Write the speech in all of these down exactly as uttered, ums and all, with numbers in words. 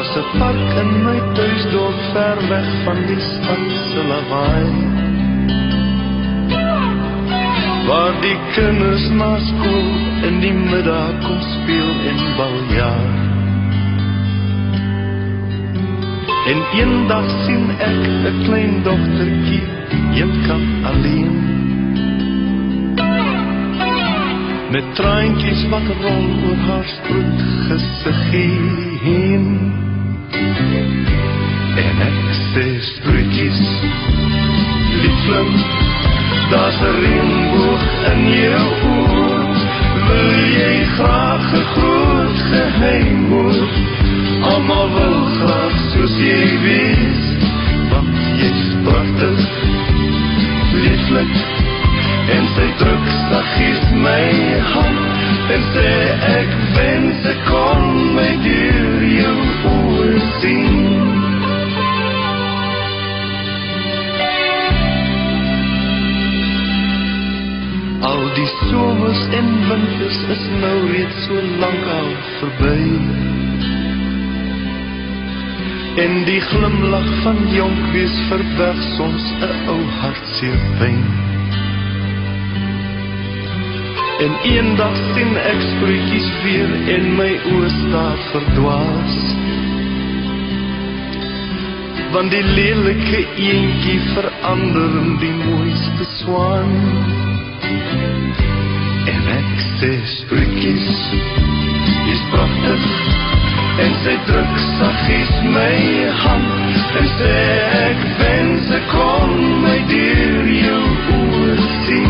'n park in my tuisdorp, ver weg van die stad se lawaai, waar die kinders na skool in die middag kom speel en baljaar. En eendag sien ek 'n klein dogtertjie, eenkant alleen, met traantjies wat rol oor haar stroet gesiggie heen. En ek sê stroetjies, liefling, daar's 'n reënboog in jou oor, wil jy graag 'n groot geheim hoor? Almal wil graag soos jy wees, want jy's pragtig, lieflik. En sy druk saggies my hand en sê ek wens ek kon my deur jou oor sien. Al die somers en winters is nou reeds so lank al verby, en die glimlach van jonk wees verberg soms 'n ou hartseer pyn. En eendag sien ek sproetjies weer en my oë staan verdwaas, want die lelike eentjie verander in die mooiste swaan. En ek sê sproetjies, jy's pragtig, en sy druk saggies my hand en sê ek wens ek kon my deur jou oor sien.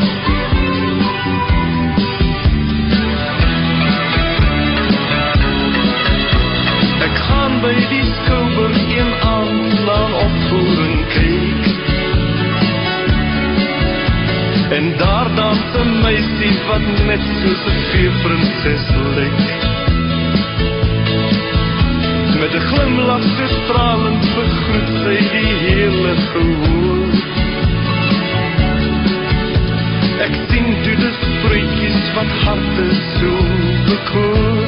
Ek gaan by die Skouburg een aand na 'n opvoering kyk, en daar dans 'n meisie wat net soos 'n veeprinses lyk, met 'n glimlach so stralend begroet sy die hele gehoor. Ek sien toe die sproetjies wat harte so bekoor.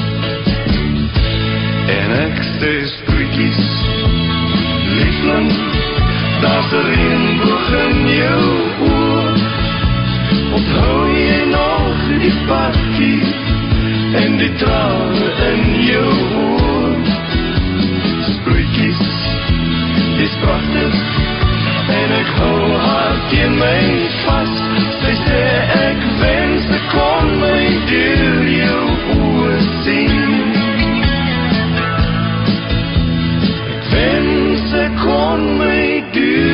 En ek sê sproetjies, liefling, daar's 'n reënboog in jou oor. Onthou jy nog die parkie en die trane in jou oor? Sproetjies, jy's pragtig, en ek hou haar teen my vas. Sy sê ek wens ek kon my deur jou oor sien. Ek wens ek kon my deur